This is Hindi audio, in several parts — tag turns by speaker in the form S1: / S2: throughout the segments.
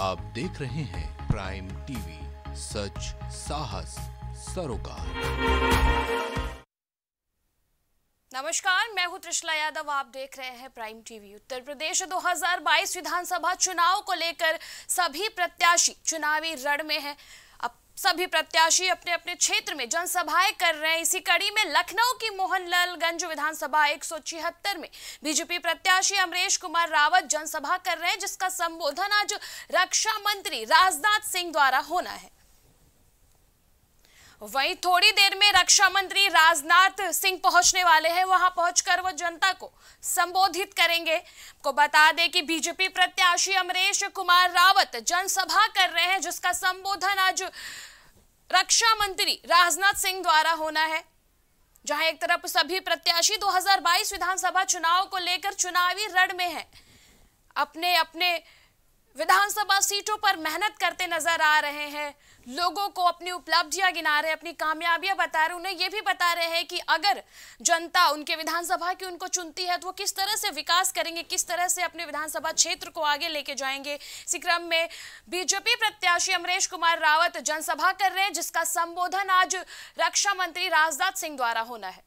S1: आप देख रहे हैं प्राइम टीवी, सच साहस सरोकार।
S2: नमस्कार, मैं हूं त्रिशला यादव। आप देख रहे हैं प्राइम टीवी। उत्तर प्रदेश 2022 विधानसभा चुनाव को लेकर सभी प्रत्याशी चुनावी रण में हैं। अब सभी प्रत्याशी अपने अपने क्षेत्र में जनसभाएं कर रहे हैं। इसी कड़ी में लखनऊ की मोहनलालगंज विधानसभा 176 में बीजेपी प्रत्याशी अमरेश कुमार रावत जनसभा कर रहे हैं, जिसका संबोधन आज रक्षा मंत्री राजनाथ सिंह द्वारा होना है। वहीं थोड़ी देर में रक्षा मंत्री राजनाथ सिंह पहुंचने वाले हैं। वहां पहुंचकर वो जनता को संबोधित करेंगे। को बता दें कि बीजेपी प्रत्याशी अमरेश कुमार रावत जनसभा कर रहे हैं, जिसका संबोधन आज रक्षा मंत्री राजनाथ सिंह द्वारा होना है। जहां एक तरफ सभी प्रत्याशी 2022 विधानसभा चुनाव को लेकर चुनावी रण में हैं, अपने अपने विधानसभा सीटों पर मेहनत करते नजर आ रहे हैं, लोगों को अपनी उपलब्धियां गिना रहे हैं, अपनी कामयाबियां बता रहे हैं, उन्हें यह भी बता रहे हैं कि अगर जनता उनके विधानसभा की उनको चुनती है तो वो किस तरह से विकास करेंगे, किस तरह से अपने विधानसभा क्षेत्र को आगे लेके जाएंगे। इसी क्रम में बीजेपी प्रत्याशी अमरेश कुमार रावत जनसभा कर रहे हैं, जिसका संबोधन आज रक्षा मंत्री राजनाथ सिंह द्वारा होना है।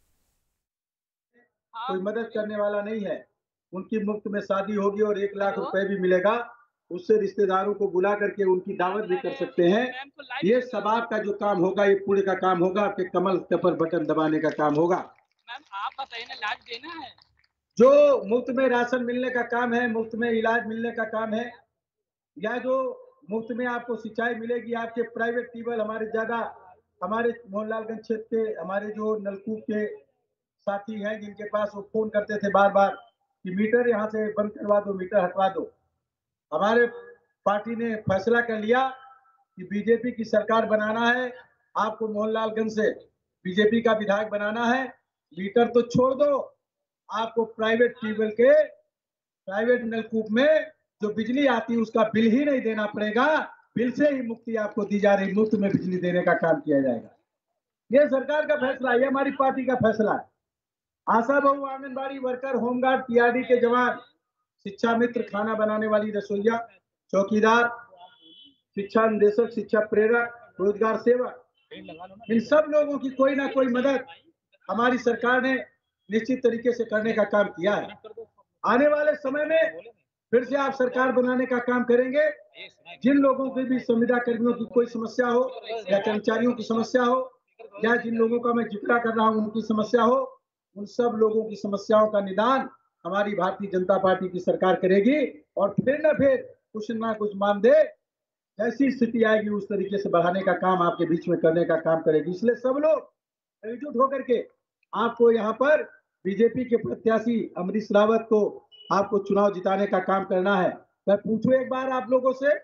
S3: कोई मदद करने वाला नहीं है। उनकी मुफ्त में शादी होगी और 1 लाख रुपए भी मिलेगा। उससे रिश्तेदारों को बुला करके उनकी दावत भी कर सकते हैं। ये सबाब का जो काम होगा, ये पूरे का काम होगा, आपके कमल पर बटन दबाने का काम होगा।
S4: मैम आप बताइए ना, लाभ देना है।
S3: जो मुफ्त में राशन मिलने का काम है, मुफ्त में इलाज मिलने का काम है, या जो मुफ्त में आपको सिंचाई मिलेगी, आपके प्राइवेट ट्यूबवेल हमारे मोहनलालगंज क्षेत्र के हमारे जो नलकूप के साथी हैं, जिनके पास वो फोन करते थे बार बार कि मीटर यहाँ से बंद करवा दो, मीटर हटवा दो। हमारे पार्टी ने फैसला कर लिया कि बीजेपी की सरकार बनाना है, आपको मोहनलालगंज से बीजेपी का विधायक बनाना है। मीटर तो छोड़ दो, आपको प्राइवेट ट्यूबवेल के प्राइवेट नलकूप में जो बिजली आती है उसका बिल ही नहीं देना पड़ेगा। बिल से ही मुक्ति आपको दी जा रही, मुफ्त में बिजली देने का काम किया जाएगा। ये सरकार का फैसला है, ये हमारी पार्टी का फैसला है। आशा बहु, आंगनबाड़ी वर्कर, होमगार्ड, टीआरडी के जवान, शिक्षा मित्र, खाना बनाने वाली रसोइया, चौकीदार, शिक्षा निदेशक, शिक्षा प्रेरक, रोजगार सेवक, इन सब लोगों की कोई ना कोई मदद हमारी सरकार ने निश्चित तरीके से करने का काम किया है। आने वाले समय में फिर से आप सरकार बनाने का काम करेंगे। जिन लोगों के भी संविदा कर्मियों की कोई समस्या हो, या कर्मचारियों की समस्या हो, या जिन लोगों का मैं जिक्र कर रहा हूं उनकी समस्या हो, उन सब लोगों की समस्याओं का निदान हमारी भारतीय जनता पार्टी की सरकार करेगी। और फिर न फिर कुछ ना कुछ मानदेय जैसी स्थिति आएगी उस तरीके से बढ़ाने का काम आपके बीच में करने का काम करेगी। इसलिए सब लोग एकजुट होकर के आपको यहाँ पर बीजेपी के प्रत्याशी अमरेश रावत को आपको चुनाव जिताने का काम करना है। मैं पूछूं एक बार आप लोगों से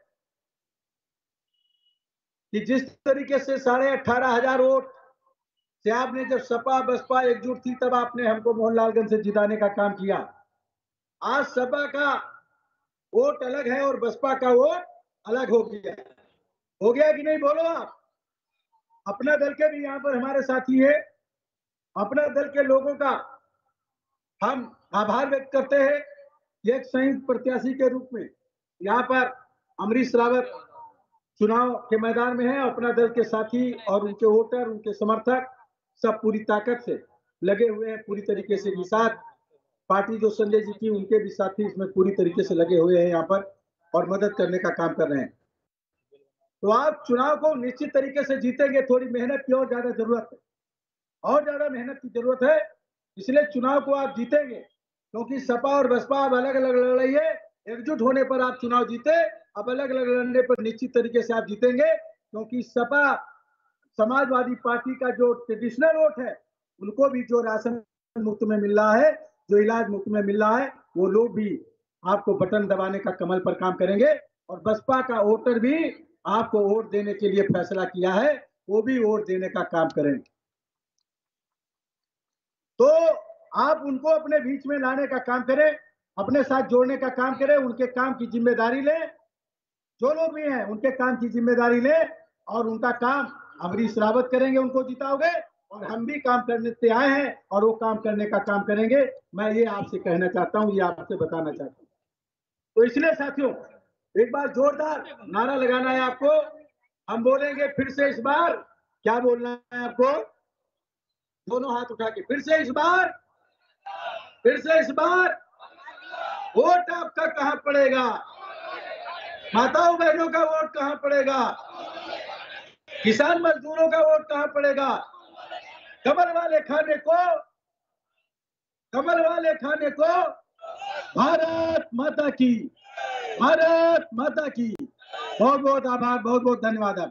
S3: कि जिस तरीके से 18,500 वोट से आपने, जब सपा बसपा एकजुट थी, तब आपने हमको मोहनलालगंज से जिताने का काम किया। आज सपा का वोट अलग है और बसपा का वोट अलग हो गया कि नहीं, बोलो आप। अपना दल के भी यहाँ पर हमारे साथी है। अपना दल के लोगों का हम आभार व्यक्त करते हैं। एक संयुक्त प्रत्याशी के रूप में यहाँ पर अमरेश रावत चुनाव के मैदान में है। अपना दल के साथी और उनके वोटर, उनके समर्थक सब पूरी ताकत से लगे हुए हैं, पूरी तरीके से। साथ पार्टी जो संजय जी की, उनके भी साथी इसमें पूरी तरीके से लगे हुए हैं यहाँ पर और मदद करने का काम कर रहे हैं। तो आप चुनाव को निश्चित तरीके से जीतेंगे। थोड़ी मेहनत की और ज्यादा जरूरत है, और ज्यादा मेहनत की जरूरत है। इसलिए चुनाव को आप जीतेंगे, क्योंकि सपा और बसपा अब अलग अलग लड़ रही है। एकजुट होने पर आप चुनाव जीते, अब अलग अलग लड़ने पर निश्चित तरीके से आप जीतेंगे। क्योंकि सपा समाजवादी पार्टी का जो ट्रेडिशनल वोट है, उनको भी जो राशन मुफ्त में मिल रहा है, जो इलाज मुफ्त में मिल रहा है, वो लोग भी आपको बटन दबाने का कमल पर काम करेंगे। और बसपा का वोटर भी आपको वोट देने के लिए फैसला किया है, वो भी वोट देने का काम करेंगे। तो आप उनको अपने बीच में लाने का काम करें, अपने साथ जोड़ने का काम करें, उनके काम की जिम्मेदारी लें। जो लोग भी हैं उनके काम की जिम्मेदारी लें और उनका काम अमरेश रावत करेंगे, उनको जिताओगे। और हम भी काम करने से आए हैं और वो काम करने का काम करेंगे। मैं ये आपसे कहना चाहता हूँ, ये आपसे बताना चाहता हूँ। तो इसलिए साथियों, एक बार जोरदार नारा लगाना है आपको। हम बोलेंगे फिर से इस बार। क्या बोलना है आपको? दोनों हाथ उठा के फिर से इस बार, फिर से इस बार। वोट आपका कहां पड़ेगा? माताओं बहनों का वोट कहां पड़ेगा? किसान मजदूरों का वोट कहां पड़ेगा? कमल वाले खाने को, कमल वाले खाने को। भारत माता की, भारत माता की। बहुत बहुत आभार, बहुत बहुत धन्यवाद।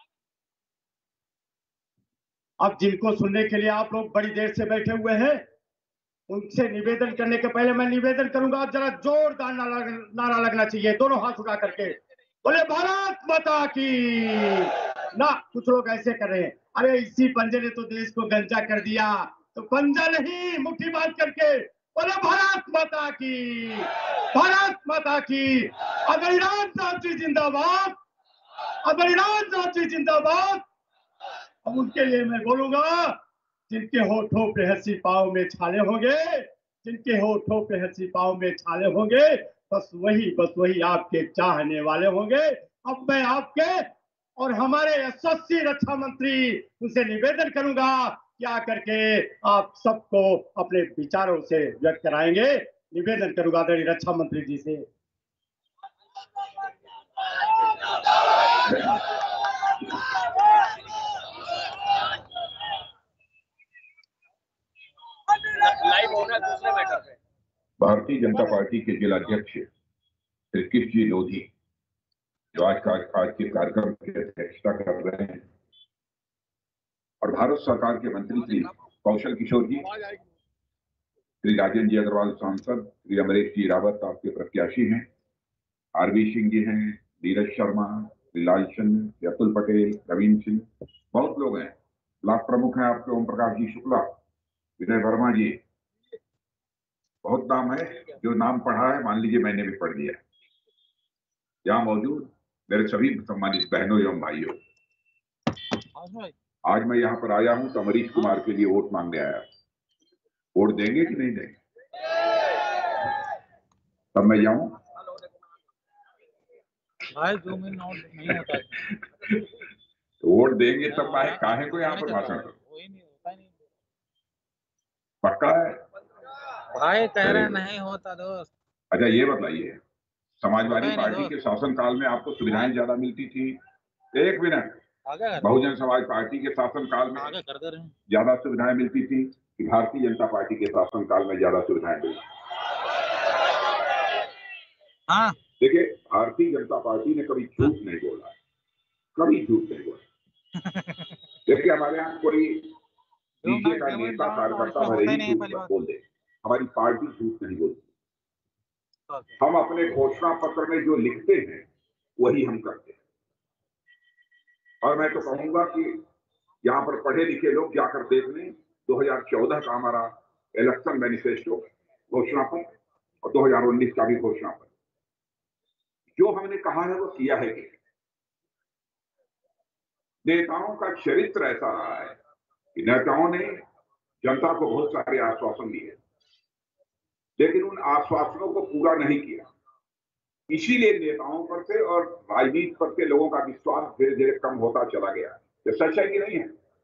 S3: अब जिनको सुनने के लिए आप लोग बड़ी देर से बैठे हुए हैं, उनसे निवेदन करने के पहले मैं निवेदन करूंगा, जरा जोरदार नारा लगना चाहिए, दोनों हाथ उठा करके बोले भारत माता की। ना कुछ लोग ऐसे कर रहे हैं, अरे इसी पंजे ने तो देश को गंजा कर दिया, तो पंजा नहीं, मुट्ठी बांध करके बोले भारत माता की, भारत माता की। अगरीराज नाथ जी जिंदाबाद, अगरीराज नाथ जी जिंदाबाद। अब उनके लिए मैं बोलूंगा, जिनके होठों पे हंसी पाँव में छाले होंगे, जिनके होठों पे हंसी पाँव में छाले होंगे, बस वही आपके चाहने वाले होंगे। अब मैं आपके और हमारे यशस्वी रक्षा मंत्री उनसे निवेदन करूंगा कि आकर के आप सबको अपने विचारों से व्यक्त कराएंगे। निवेदन करूंगा आदरणीय रक्षा मंत्री जी से।
S4: लाइव हो रहा है दूसरे मैटर पे।
S5: भारतीय जनता पार्टी के जिलाध्यक्ष श्री कृष्ण जी लोधी जो आज के कार्यक्रम की अध्यक्षता कर रहे हैं, और भारत सरकार के मंत्री श्री कौशल किशोर जी, श्री राजेंद्र जी अग्रवाल सांसद, श्री अमरेश जी रावत आपके प्रत्याशी हैं, आरबी सिंह जी हैं, नीरज शर्मा, श्री लाल चंद, अतुल पटेल, प्रवीण सिंह, बहुत लोग हैं। ब्लॉक प्रमुख हैं आपके ओम प्रकाश जी शुक्ला, विनय वर्मा जी, बहुत नाम है। जो नाम पढ़ा है मान लीजिए मैंने भी पढ़ लिया। यहाँ मौजूद मेरे सभी सम्मानित बहनों एवं भाइयों, आज मैं यहाँ पर आया हूँ तो अमरीश कुमार के लिए वोट मांगने आया। वोट देंगे कि नहीं देंगे? तब मैं जाऊं?
S4: भाई 2 मिनट नोट नहीं होता है।
S5: तो वोट देंगे तब मैं काहे को यहाँ पर भाषण करूं? पक्का है
S4: भाई कह रहे नहीं होता दोस्त।
S5: अच्छा ये बताइए, समाजवादी पार्टी के शासन काल में आपको सुविधाएं ज्यादा मिलती थी? एक मिनट, बहुजन समाज पार्टी के शासन काल में ज्यादा सुविधाएं मिलती थी कि भारतीय जनता पार्टी के शासन काल में ज्यादा सुविधाएं मिलती?
S4: हाँ
S5: देखिए, भारतीय जनता पार्टी ने कभी झूठ नहीं बोला, कभी झूठ नहीं बोला। देखिए हमारे यहाँ कोई डीजे का नेता कार्यकर्ता भले ही झूठ बोल दे, हमारी पार्टी झूठ नहीं बोलती। हम अपने घोषणा पत्र में जो लिखते हैं वही हम करते हैं। और मैं तो कहूंगा कि यहाँ पर पढ़े लिखे लोग जाकर देख लें 2014 का हमारा इलेक्शन मैनिफेस्टो घोषणा पत्र और 2019 का भी घोषणा पत्र। जो हमने कहा है वो किया है कि नेताओं का चरित्र ऐसा रहा है कि नेताओं ने जनता को बहुत सारे आश्वासन दिए, लेकिन उन आश्वासनों को पूरा नहीं किया। इसीलिए नेताओं पर से और राजनीति पर से लोगों का विश्वास धीरे धीरे कम होता चला गया। ये सच है कि नहीं है?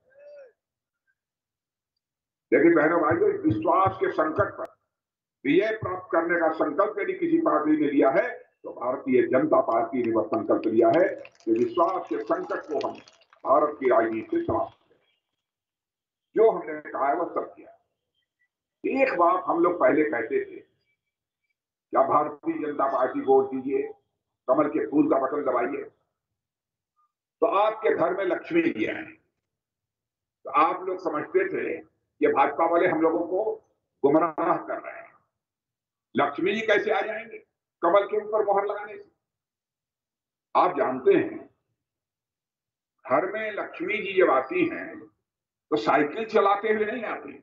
S5: लेकिन बहनों भाइयों, इस विश्वास के संकट पर विजय प्राप्त करने का संकल्प यदि किसी पार्टी ने लिया है तो भारतीय जनता पार्टी ने वह संकल्प लिया है कि विश्वास के संकट को हम भारत की राजनीति से समाप्त करें। जो हमने कहा है वह सब किया। एक बात हम लोग पहले कहते थे, क्या भारतीय जनता पार्टी को वोट दीजिए, कमल के फूल का बटन दबाइए तो आपके घर में लक्ष्मी जी आए। तो आप लोग समझते थे कि भाजपा वाले हम लोगों को गुमराह कर रहे हैं। लक्ष्मी जी कैसे आ जाएंगे कमल के ऊपर मोहर लगाने से? आप जानते हैं, घर में लक्ष्मी जी जब आती हैं तो साइकिल चलाते हुए नहीं आती,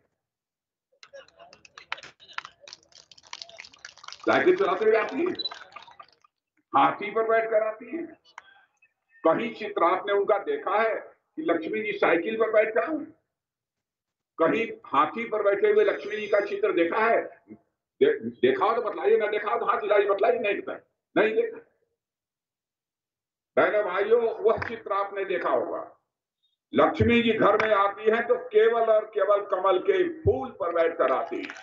S5: साइकिल चलाते हुए आती है, हाथी पर बैठकर आती है। कहीं चित्र आपने उनका देखा है कि लक्ष्मी जी साइकिल पर बैठकर आए? कहीं हाथी पर बैठे हुए लक्ष्मी जी का चित्र देखा है? देखा हो तो बतलाइए, ना देखा हो तो हाथ हिलाइए, बतलाइए। नहीं देखा, नहीं देखा। बहनों भाइयों, वह चित्र आपने देखा होगा, लक्ष्मी जी घर में आती हैं तो केवल और केवल कमल के फूल पर बैठकर आती है।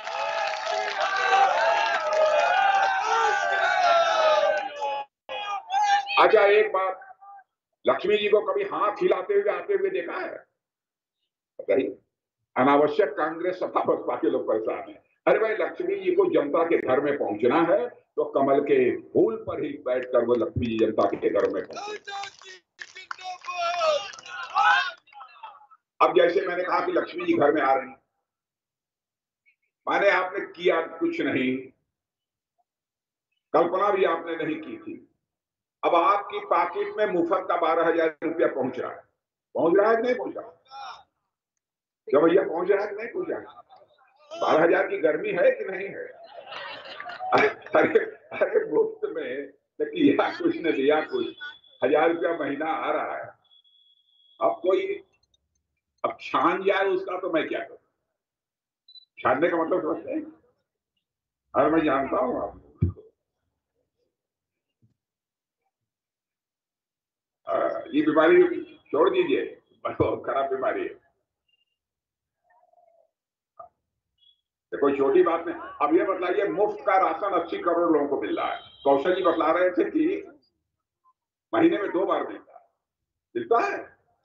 S5: अच्छा, एक बात, लक्ष्मी जी को कभी हाथ हिलाते हुए आते हुए देखा है? बताइए। अनावश्यक कांग्रेस सपा बसपा के लोग परेशान हैं। अरे भाई, लक्ष्मी जी को जनता के घर में पहुंचना है तो कमल के फूल पर ही बैठकर वो लक्ष्मी जी जनता के घर में पहुंचे। अब जैसे मैंने कहा कि लक्ष्मी जी घर में आ रही, माने आपने किया कुछ नहीं, कल्पना भी आपने नहीं की थी। अब आपकी पॉकेट में मुफ्त का 12,000 रुपया पहुंच रहा है। पहुंच रहा है कि नहीं पहुंच रहा? क्या भैया, पहुंच रहा है कि नहीं पहुंच रहा? 12,000 की गर्मी है कि नहीं है? अरे मुफ्त में न किया कुछ न दिया कुछ, 1,000 रुपया महीना आ रहा है। अब कोई अब छान जाए उसका तो मैं क्या करूं? छानने का मतलब समझते हैं? अरे मैं जानता हूं आप, ये बीमारी छोड़ दीजिए, बहुत खराब बीमारी है। कोई छोटी बात नहीं। अब ये बतलाइए, मुफ्त का राशन 80 करोड़ लोगों को मिल रहा है। कौशल जी बतला रहे थे कि महीने में 2 बार मिलता है।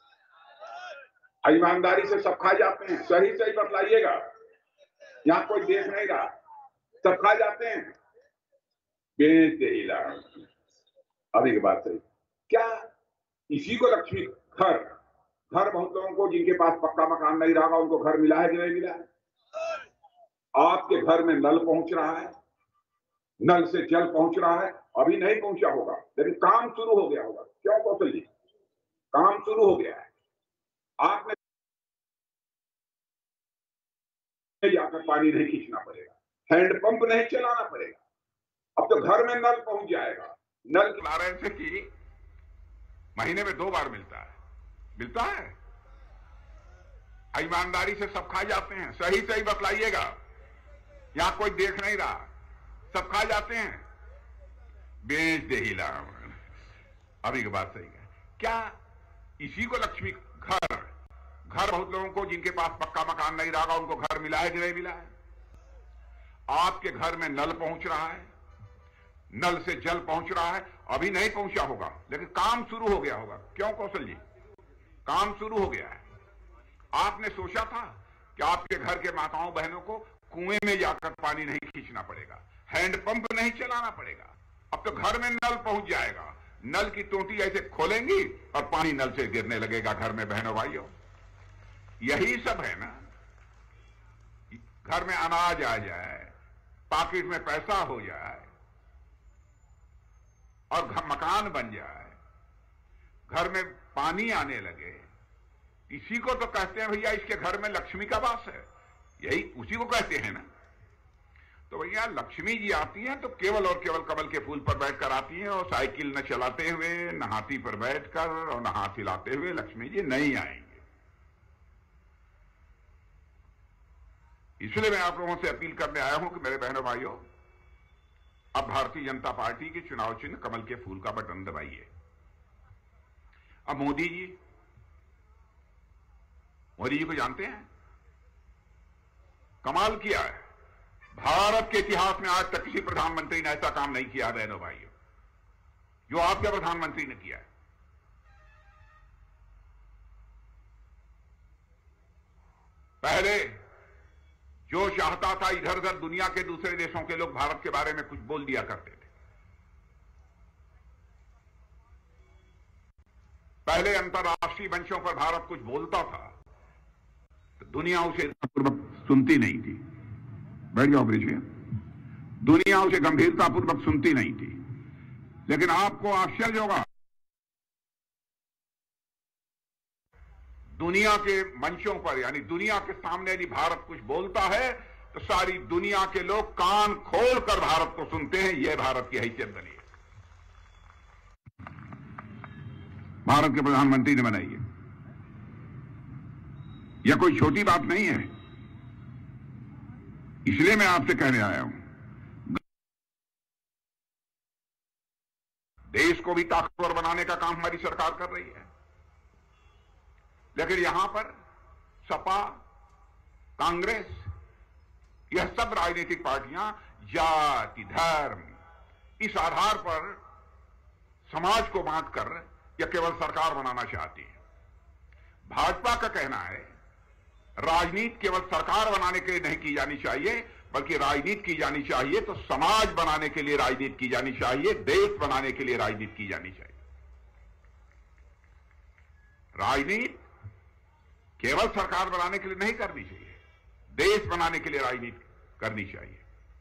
S5: ईमानदारी से सब खा जाते हैं। सही सही बतलाइएगा, यहां कोई देख नहीं रहा, सब खा जाते हैं। बेच दे हिला। अब एक बात सही, क्या इसी को लक्ष्मी घर बहुत लोगों को जिनके पास पक्का मकान नहीं रहा उनको घर मिला है कि नहीं मिला है? आपके घर में नल पहुंच रहा है, नल से जल पहुंच रहा है। अभी नहीं पहुंचा होगा लेकिन काम शुरू हो गया होगा। क्यों कौशल जी? काम शुरू हो गया है। आपने जाकर पानी नहीं खींचना पड़ेगा, हैंडपंप नहीं चलाना पड़ेगा। अब तो घर में नल पहुंच जाएगा। नल चला रहे थे कि महीने में 2 बार मिलता है। ईमानदारी से सब खा जाते हैं। सही सही बतलाइएगा, यहां कोई देख नहीं रहा, सब खा जाते हैं। बेच दे हिला। अभी की बात सही है। क्या इसी को लक्ष्मी घर बहुत लोगों को जिनके पास पक्का मकान नहीं रहा उनको घर मिला है कि नहीं मिला है? आपके घर में नल पहुंच रहा है, नल से जल पहुंच रहा है। अभी नहीं पहुंचा होगा लेकिन काम शुरू हो गया होगा। क्यों कौशल जी? काम शुरू हो गया है। आपने सोचा था कि आपके घर के माताओं बहनों को कुएं में जाकर पानी नहीं खींचना पड़ेगा, हैंडपंप नहीं चलाना पड़ेगा। अब तो घर में नल पहुंच जाएगा। नल की टोटी ऐसे खोलेंगी और पानी नल से गिरने लगेगा घर में। बहनों भाइयों, यही सब है ना। घर में अनाज आ जाए, पॉकेट में पैसा हो जाए और मकान बन जाए, घर में पानी आने लगे, इसी को तो कहते हैं भैया इसके घर में लक्ष्मी का वास है। यही उसी को कहते हैं ना। तो भैया लक्ष्मी जी आती हैं तो केवल और केवल कमल के फूल पर बैठकर आती हैं, और साइकिल न चलाते हुए, न हाथी पर बैठकर और न हाथ हिलाते हुए लक्ष्मी जी नहीं आएंगे। इसलिए मैं आप लोगों से अपील करने आया हूं कि मेरे बहनों भाइयों, अब भारतीय जनता पार्टी के चुनाव चिन्ह कमल के फूल का बटन दबाइए। अब मोदी जी को जानते हैं, कमाल किया है। भारत के इतिहास में आज तक किसी प्रधानमंत्री ने ऐसा काम नहीं किया बहनों भाइयों जो आपके प्रधानमंत्री ने किया है। पहले जो चाहता था, इधर उधर दुनिया के दूसरे देशों के लोग भारत के बारे में कुछ बोल दिया करते थे। पहले अंतर्राष्ट्रीय मंचों पर भारत कुछ बोलता था तो दुनिया उसे पूर्वक सुनती नहीं थी। बैठ जाओ ब्रिज में। दुनिया उसे गंभीरतापूर्वक सुनती नहीं थी। लेकिन आपको आश्चर्य होगा, दुनिया के मंचों पर यानी दुनिया के सामने यदि भारत कुछ बोलता है तो सारी दुनिया के लोग कान खोलकर भारत को सुनते हैं। यह भारत की हैसियत बनी है, भारत के प्रधानमंत्री ने बनाई है। यह कोई छोटी बात नहीं है। इसलिए मैं आपसे कहने आया हूं, देश को भी ताकतवर बनाने का काम हमारी सरकार कर रही है। लेकिन यहां पर सपा, कांग्रेस, यह सब राजनीतिक पार्टियां जाति, धर्म, इस आधार पर समाज को बांटकर यह केवल सरकार बनाना चाहती है। भाजपा का कहना है राजनीति केवल सरकार बनाने के लिए नहीं की जानी चाहिए, बल्कि राजनीति की जानी चाहिए तो समाज बनाने के लिए राजनीति की जानी चाहिए, देश बनाने के लिए राजनीति की जानी चाहिए। राजनीति केवल सरकार बनाने के लिए नहीं करनी चाहिए, देश बनाने के लिए राजनीति करनी चाहिए।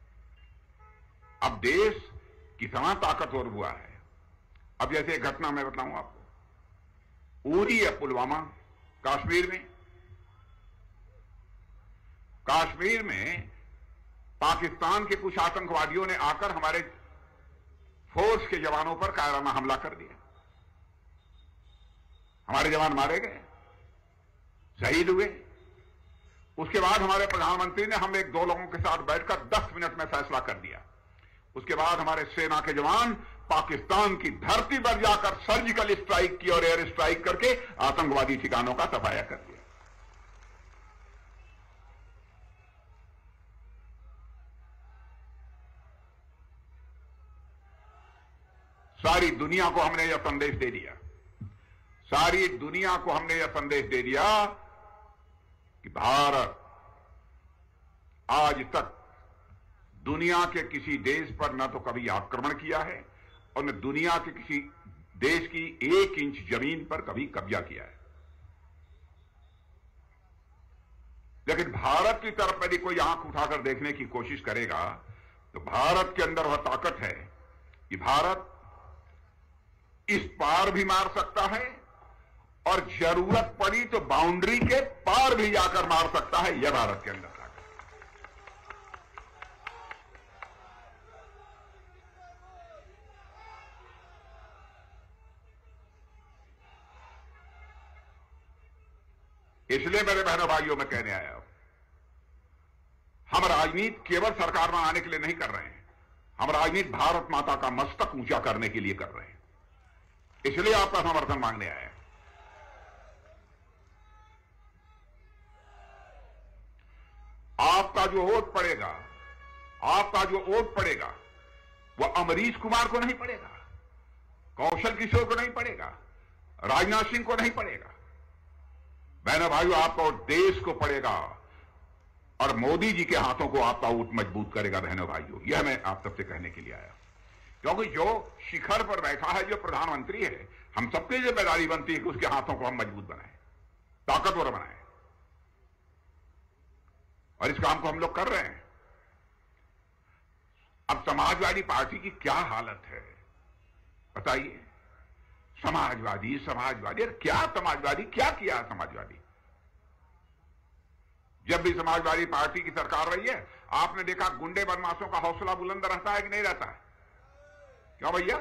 S5: अब देश कितना ताकतवर हुआ है। अब जैसे एक घटना मैं बताऊं आपको, उरी है पुलवामा, कश्मीर में पाकिस्तान के कुछ आतंकवादियों ने आकर हमारे फोर्स के जवानों पर कायराना हमला कर दिया। हमारे जवान मारे गए, शहीद हुए। उसके बाद हमारे प्रधानमंत्री ने हम एक दो लोगों के साथ बैठकर 10 मिनट में फैसला कर दिया। उसके बाद हमारे सेना के जवान पाकिस्तान की धरती पर जाकर सर्जिकल स्ट्राइक की और एयर स्ट्राइक करके आतंकवादी ठिकानों का सफाया कर दिया। सारी दुनिया को हमने यह संदेश दे दिया, सारी दुनिया को हमने यह संदेश दे दिया कि भारत आज तक दुनिया के किसी देश पर न तो कभी आक्रमण किया है और न दुनिया के किसी देश की 1 इंच जमीन पर कभी कब्जा किया है। लेकिन भारत की तरफ यदि कोई आंख उठाकर देखने की कोशिश करेगा तो भारत के अंदर वह ताकत है कि भारत इस पार भी मार सकता है और जरूरत पड़ी तो बाउंड्री के पार भी जाकर मार सकता है। यह भारत के अंदर ताकत है। इसलिए मेरे बहनों भाइयों में कहने आया हूं, हम राजनीति केवल सरकार बनाने के लिए नहीं कर रहे हैं, हम राजनीति भारत माता का मस्तक ऊंचा करने के लिए कर रहे हैं। इसलिए आपका समर्थन मांगने आया है। आपका जो वोट पड़ेगा, आपका जो वोट पड़ेगा वह अमरीश कुमार को नहीं पड़ेगा, कौशल किशोर को नहीं पड़ेगा, राजनाथ सिंह को नहीं पड़ेगा। बहनों भाइयों, आपका वोट देश को पड़ेगा और मोदी जी के हाथों को आपका वोट मजबूत करेगा। बहनों भाइयों, यह मैं आप सबसे कहने के लिए आया, क्योंकि जो शिखर पर बैठा है, जो प्रधानमंत्री है, हम सबकी जिम्मेदारी बनती है कि उसके हाथों को हम मजबूत बनाएं, ताकतवर बनाएं, और इस काम को हम लोग कर रहे हैं। अब समाजवादी पार्टी की क्या हालत है बताइए। समाजवादी समाजवादी, अरे क्या समाजवादी, क्या किया समाजवादी? जब भी समाजवादी पार्टी की सरकार रही है, आपने देखा गुंडे बदमाशों का हौसला बुलंद रहता है कि नहीं रहता है? क्यों भैया?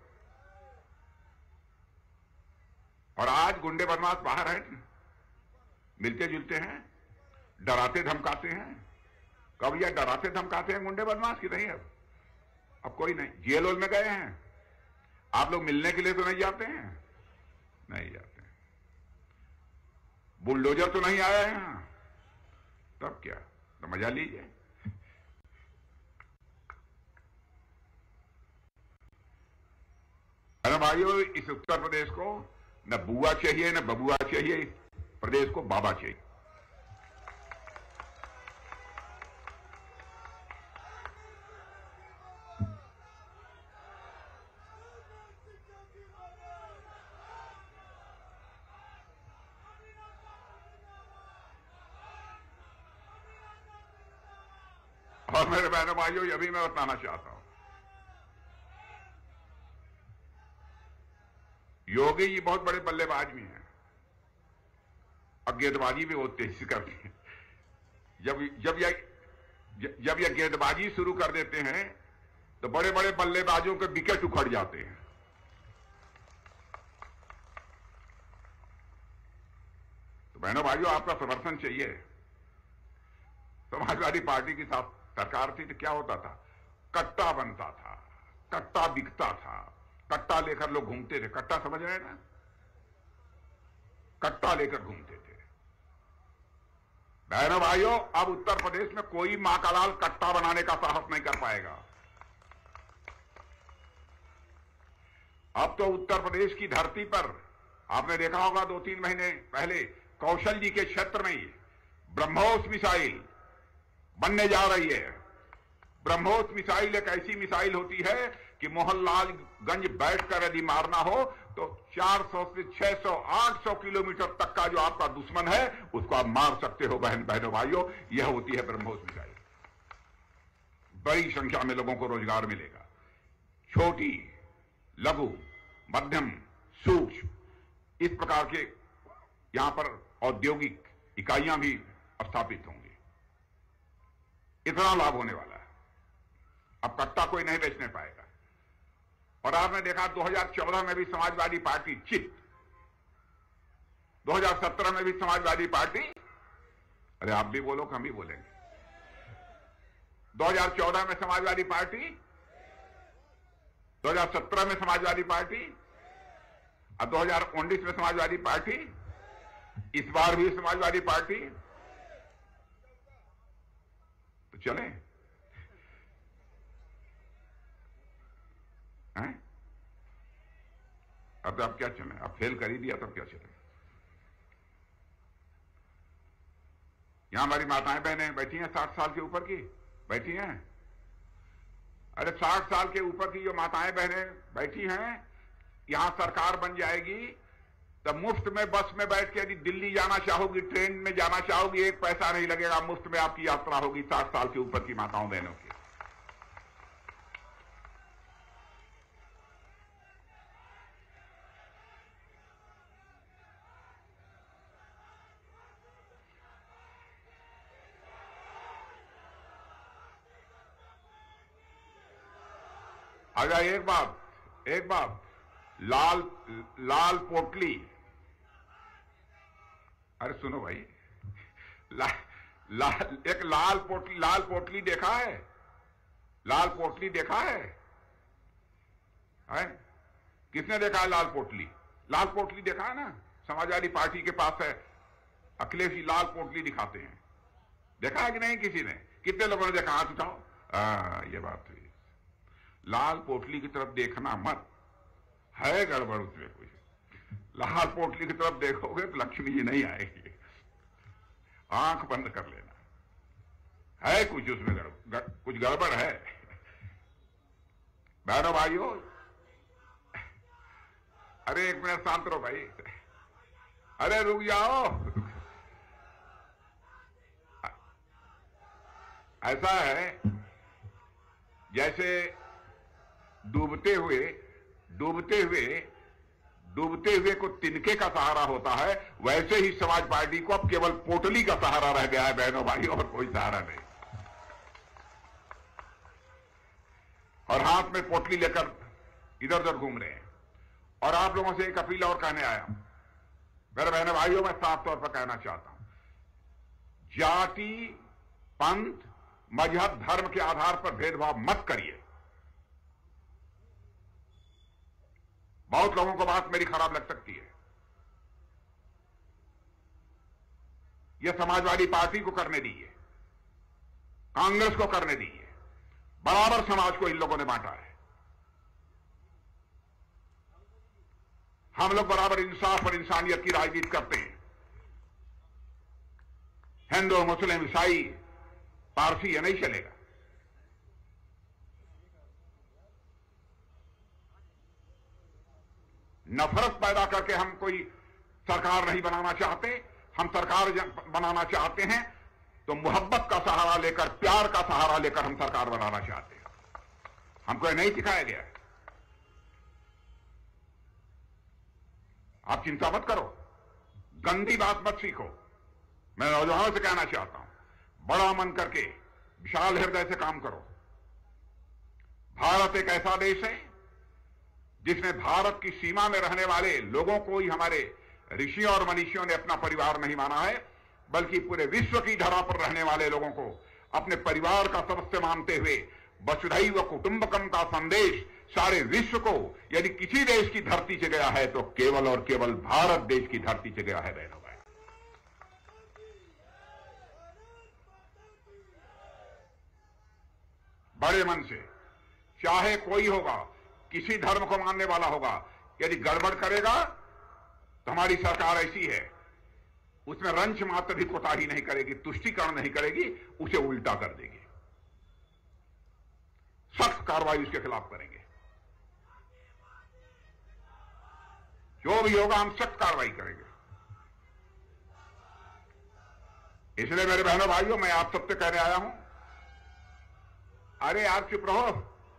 S5: और आज गुंडे बदमाश बाहर हैं, मिलते जुलते हैं, डराते धमकाते हैं। कब भैया डराते धमकाते हैं गुंडे बदमाश की? नहीं, अब कोई नहीं। जेल में गए हैं, आप लोग मिलने के लिए तो नहीं जाते हैं? नहीं जाते। बुलडोजर तो नहीं आया है यहां, तब क्या, तो मजा लीजिए। अरे भाइयों, इस उत्तर प्रदेश को न बुआ चाहिए न बबुआ चाहिए, इस प्रदेश को बाबा चाहिए। और मेरे बहनों भाइयों, यह भी मैं बताना चाहता हूं, योगी जी बहुत बड़े बल्लेबाज भी हैं और गेंदबाजी भी बहुत तेजी से करते हैं। जब यह गेंदबाजी शुरू कर देते हैं तो बड़े बड़े बल्लेबाजों के विकेट उखड़ जाते हैं। तो बहनों भाइयों, आपका समर्थन चाहिए। समाजवादी पार्टी की सरकार थी तो क्या होता था? कट्टा बनता था, कट्टा बिकता था, कट्टा लेकर लोग घूमते थे। कट्टा समझ रहे हैं ना? कट्टा लेकर घूमते थे। बहनों भाइयों, अब उत्तर प्रदेश में कोई मां का लाल कट्टा बनाने का साहस नहीं कर पाएगा। अब तो उत्तर प्रदेश की धरती पर आपने देखा होगा 2-3 महीने पहले कौशल जी के क्षेत्र में ही ब्रह्मोस मिसाइल बनने जा रही है। ब्रह्मोस मिसाइल एक ऐसी मिसाइल होती है कि मोहनलालगंज बैठकर यदि मारना हो तो 400 से 600, 800 किलोमीटर तक का जो आपका दुश्मन है उसको आप मार सकते हो। बहनों भाइयों, यह होती है ब्रह्मोस मिसाइल। बड़ी संख्या में लोगों को रोजगार मिलेगा। छोटी, लघु, मध्यम, सूक्ष्म, इस प्रकार के यहां पर औद्योगिक इकाइयां भी स्थापित होंगी। इतना लाभ होने वाला है। अब कट्टा कोई नहीं बेचने पाएगा। और आपने देखा 2014 में भी समाजवादी पार्टी चित, 2017 में भी समाजवादी पार्टी, अरे आप भी बोलो हम भी बोलेंगे, 2014 में समाजवादी पार्टी, 2017 में समाजवादी पार्टी, अब 2019 में समाजवादी पार्टी, इस बार भी समाजवादी पार्टी। तो चले हैं? अब क्या चले? अब फेल कर ही दिया तब क्या चले? यहां हमारी माताएं बहनें बैठी हैं 60 साल के ऊपर की, बैठी हैं। अरे 60 साल के ऊपर की जो माताएं बहनें बैठी हैं, यहां सरकार बन जाएगी तब मुफ्त में बस में बैठ के यदि दिल्ली जाना चाहोगी, ट्रेन में जाना चाहोगी, एक पैसा नहीं लगेगा, मुफ्त में आपकी यात्रा होगी 60 साल के ऊपर की माताओं बहनों की। अगर एक बात लाल पोटली, अरे सुनो भाई, एक लाल पोटली देखा है? लाल पोटली देखा है? किसने देखा है लाल पोटली? लाल पोटली देखा है ना? समाजवादी पार्टी के पास है, अखिलेश जी लाल पोटली दिखाते हैं। देखा है कि नहीं किसी ने? कितने लोगों ने देखा? हाथ उठाओ। ये बात हुई। लाल पोटली की तरफ देखना मत, है गड़बड़ उसमें कुछ। लाल पोटली की तरफ देखोगे तो लक्ष्मी जी नहीं आएगी। आंख बंद कर लेना, है कुछ उसमें कुछ गड़बड़ है। बहनों भाइयों, अरे एक मिनट शांत रहो भाई, अरे रुक जाओ। ऐसा है जैसे डूबते हुए को तिनके का सहारा होता है, वैसे ही समाज पार्टी को अब केवल पोटली का सहारा रह गया है बहनों भाइयों, और कोई सहारा नहीं। और हाथ में पोटली लेकर इधर उधर घूम रहे हैं। और आप लोगों से एक अपील और कहने आया हूं। मेरे बहनों भाइयों, मैं साफ तौर पर कहना चाहता हूं, जाति, पंथ, मजहब, धर्म के आधार पर भेदभाव मत करिए। बहुत लोगों को बात मेरी खराब लग सकती है। यह समाजवादी पार्टी को करने दीजिए, कांग्रेस को करने दीजिए, बराबर समाज को इन लोगों ने बांटा है। हम लोग बराबर इंसाफ और इंसानियत की राजनीति करते हैं। हिंदू, मुस्लिम, ईसाई, पारसी, यह नहीं चलेगा। नफरत पैदा करके हम कोई सरकार नहीं बनाना चाहते। हम सरकार बनाना चाहते हैं तो मोहब्बत का सहारा लेकर, प्यार का सहारा लेकर हम सरकार बनाना चाहते हैं। हमको यह नहीं सिखाया गया है। आप चिंता मत करो, गंदी बात मत सीखो। मैं नौजवानों से कहना चाहता हूं, बड़ा मन करके, विशाल हृदय से काम करो। भारत एक ऐसा देश है जिसने भारत की सीमा में रहने वाले लोगों को ही हमारे ऋषियों और मनीषियों ने अपना परिवार नहीं माना है, बल्कि पूरे विश्व की धरा पर रहने वाले लोगों को अपने परिवार का सदस्य मानते हुए वसुधैव कुटुंबकम का संदेश सारे विश्व को यदि किसी देश की धरती से गया है तो केवल और केवल भारत देश की धरती से गया है बहनों भाई। बड़े मन से, चाहे कोई होगा, किसी धर्म को मानने वाला होगा, यदि गड़बड़ करेगा तो हमारी सरकार ऐसी है, उसमें रंच मात्र भी कोताही नहीं करेगी, तुष्टीकरण नहीं करेगी, उसे उल्टा कर देगी। सख्त कार्रवाई उसके खिलाफ करेंगे। जो भी होगा हम सख्त कार्रवाई करेंगे। इसलिए मेरे बहनों भाइयों, मैं आप सबसे कहने आया हूं, अरे आप चुप रहो,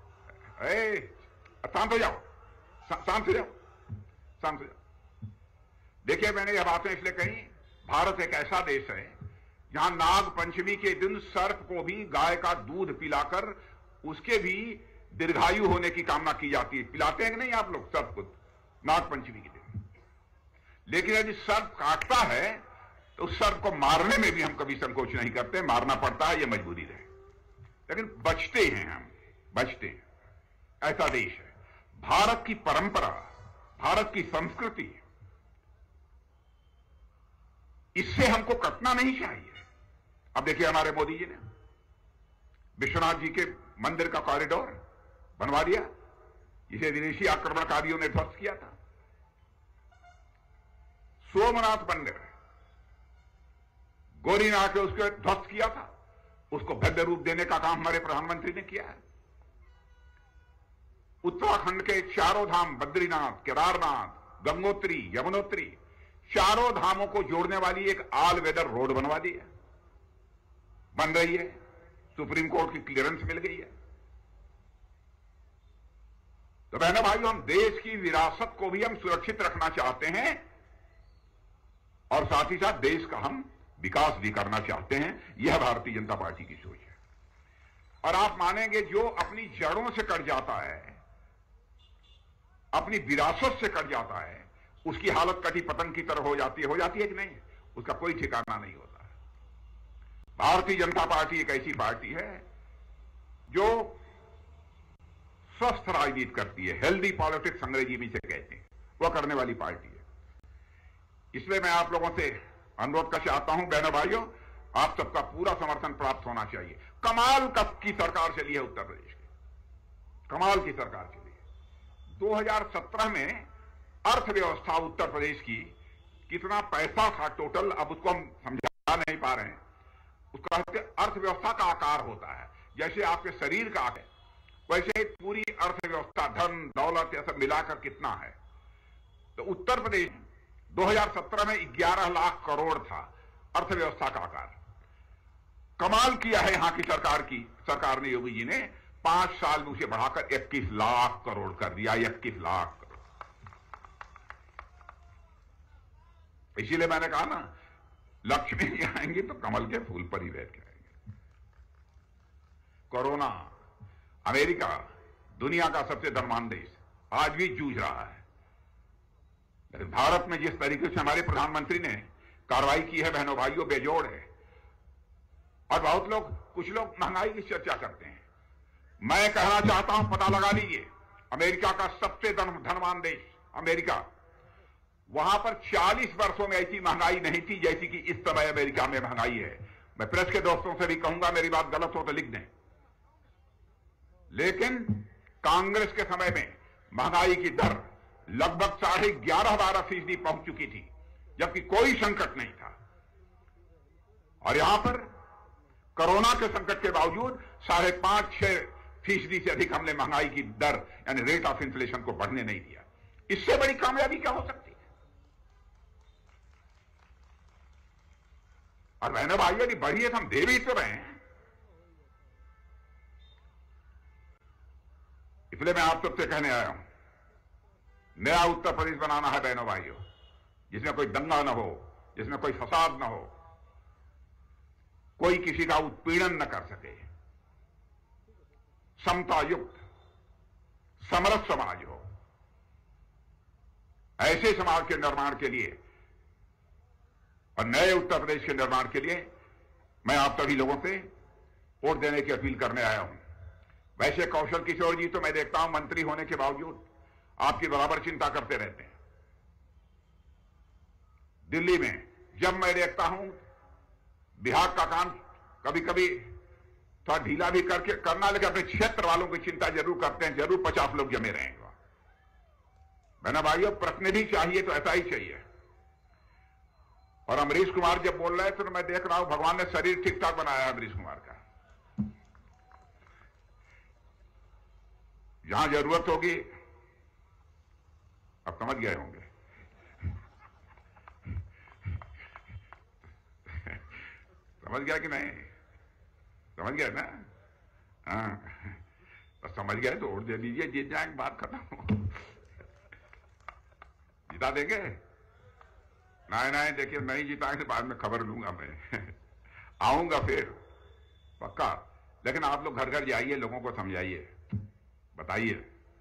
S5: शांत हो जाओ, शांत हो जाओ, शांत हो जाओ। देखिए, मैंने यह बातें इसलिए कही, भारत एक ऐसा देश है जहां नाग पंचमी के दिन सर्प को भी गाय का दूध पिलाकर उसके भी दीर्घायु होने की कामना की जाती है। पिलाते हैं कि नहीं आप लोग सर्प को नाग पंचमी के दिन? लेकिन यदि सर्प काटता है तो उस सर्प को मारने में भी हम कभी संकोच नहीं करते, मारना पड़ता है, यह मजबूरी रहे, लेकिन बचते हैं, हम बचते हैं। ऐसा देश है। भारत की परंपरा, भारत की संस्कृति, इससे हमको कटना नहीं चाहिए। अब देखिए, हमारे मोदी जी ने विश्वनाथ जी के मंदिर का कॉरिडोर बनवा दिया, जिसे विदेशी आक्रमणकारियों ने ध्वस्त किया था। सोमनाथ मंदिर गौरीनाथ ने उसको ध्वस्त किया था, उसको भव्य रूप देने का काम हमारे प्रधानमंत्री ने किया है। उत्तराखंड के चारों धाम, बद्रीनाथ, केदारनाथ, गंगोत्री, यमुनोत्री, चारों धामों को जोड़ने वाली एक ऑल वेदर रोड बनवा दी है, बन रही है, सुप्रीम कोर्ट की क्लियरेंस मिल गई है। तो बहनों भाइयों, हम देश की विरासत को भी हम सुरक्षित रखना चाहते हैं और साथ ही साथ देश का हम विकास भी करना चाहते हैं। यह भारतीय जनता पार्टी की सोच है। और आप मानेंगे, जो अपनी जड़ों से कट जाता है, अपनी विरासत से कट जाता है, उसकी हालत कटी पतंग की तरह हो जाती है कि नहीं, उसका कोई ठिकाना नहीं होता। भारतीय जनता पार्टी एक ऐसी पार्टी है जो स्वस्थ राजनीति करती है, हेल्दी पॉलिटिक्स अंग्रेजी में से कहते हैं, वह करने वाली पार्टी है। इसलिए मैं आप लोगों से अनुरोध कर चाहता हूं, बहनों भाइयों, आप सबका पूरा समर्थन प्राप्त होना चाहिए। कमाल की सरकार चली है उत्तर प्रदेश की, कमाल की सरकार चली है। 2017 में अर्थव्यवस्था उत्तर प्रदेश की कितना पैसा था टोटल, अब उसको हम समझा नहीं पा रहे हैं। उसका अर्थव्यवस्था का आकार होता है, जैसे आपके शरीर का है, वैसे पूरी अर्थव्यवस्था, धन दौलत, यह सब मिलाकर कितना है। तो उत्तर प्रदेश 2017 में 11 लाख करोड़ था अर्थव्यवस्था का आकार। कमाल किया है यहाँ की सरकार ने, योगी जी ने 5 साल में उसे बढ़ाकर 21 लाख करोड़ कर दिया, 21 लाख करोड़। इसीलिए मैंने कहा ना, लक्ष्मी आएंगी तो कमल के फूल पर ही बैठ के आएंगे। कोरोना, अमेरिका दुनिया का सबसे धनवान देश, आज भी जूझ रहा है। लेकिन भारत में जिस तरीके से हमारे प्रधानमंत्री ने कार्रवाई की है बहनों भाइयों, बेजोड़ है। और बहुत लोग, कुछ लोग महंगाई की चर्चा करते हैं। मैं कहना चाहता हूं, पता लगा लीजिए, अमेरिका का सबसे धनवान देश अमेरिका, वहां पर 40 वर्षों में ऐसी महंगाई नहीं थी जैसी कि इस समय अमेरिका में महंगाई है। मैं प्रेस के दोस्तों से भी कहूंगा, मेरी बात गलत हो तो लिख दें, लेकिन कांग्रेस के समय में महंगाई की दर लगभग 11.5-12% पहुंच चुकी थी, जबकि कोई संकट नहीं था। और यहां पर कोरोना के संकट के बावजूद 5.5-6% से अधिक हमने महंगाई की दर यानी रेट ऑफ इन्फ्लेशन को बढ़ने नहीं दिया। इससे बड़ी कामयाबी क्या हो सकती है? और बहनों भाइयों, यदि बढ़ी है तो हम दे भी तो रहे हैं। इसलिए मैं आप सबसे कहने आया हूं, नया उत्तर प्रदेश बनाना है बहनों भाइयों, जिसमें कोई दंगा न हो, जिसमें कोई फसाद न हो, कोई किसी का उत्पीड़न न कर सके, समता युक्त समरस समाज हो। ऐसे समाज के निर्माण के लिए और नए उत्तर प्रदेश के निर्माण के लिए मैं आप सभी लोगों से वोट देने की अपील करने आया हूं। वैसे कौशल किशोर जी तो मैं देखता हूं मंत्री होने के बावजूद आपकी बराबर चिंता करते रहते हैं। दिल्ली में जब मैं देखता हूं विभाग का काम कभी कभी थोड़ा ढीला भी करके करना, लेकिन अपने क्षेत्र वालों की चिंता जरूर करते हैं, जरूर 50 लोग जमे रहेंगे। बहना भाइयों, प्रतिनिधि चाहिए तो ऐसा ही चाहिए। और अमरीश कुमार जब बोल रहे थे तो मैं देख रहा हूं भगवान ने शरीर ठीक ठाक बनाया है अमरीश कुमार का। जहां जरूरत होगी, अब समझ गए होंगे, समझ गया कि नहीं? समझ गया ना? हाँ, तो समझ गए तो वोट दे दीजिए, जीत जाएंगे, बात खत्म। जिता देंगे? नहीं देखिए, नहीं जिताएंगे तो बाद में खबर लूंगा मैं। आऊंगा फिर पक्का, लेकिन आप लोग घर घर जाइए, लोगों को समझाइए, बताइए।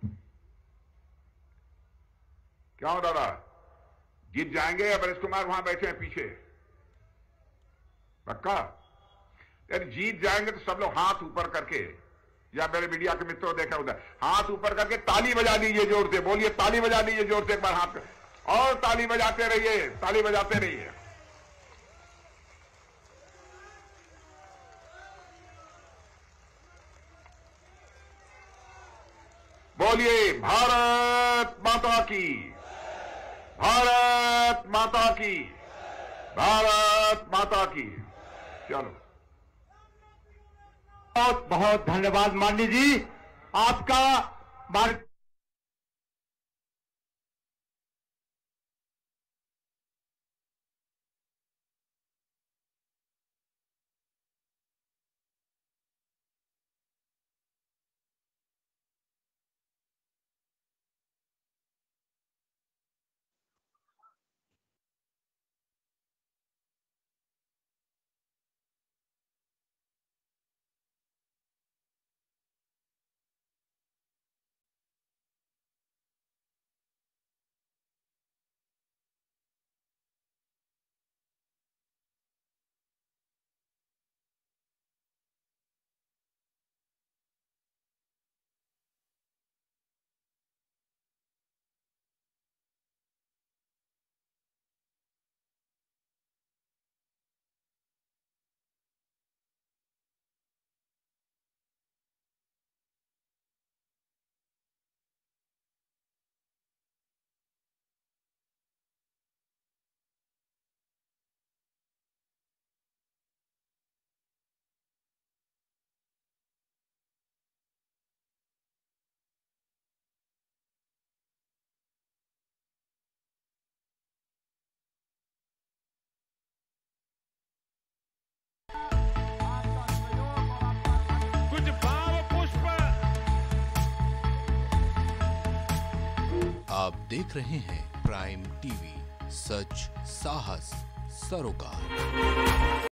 S5: क्या हो दादा, जीत जाएंगे या अमरीश कुमार वहां बैठे हैं पीछे? पक्का? यानी जीत जाएंगे तो सब लोग हाथ ऊपर करके, या मेरे मीडिया के मित्रों देखा उधर, हाथ ऊपर करके ताली बजा दीजिए जोर से। बोलिए, ताली बजा दीजिए जोर से एक बार, हाथ और ताली बजाते रहिए, ताली बजाते रहिए। बोलिए, भारत माता की, भारत माता की, भारत माता की। चलो,
S6: बहुत बहुत धन्यवाद माननीय जी, आपका मार्ग
S1: आप देख रहे हैं प्राइम टीवी, सच साहस सरोकार।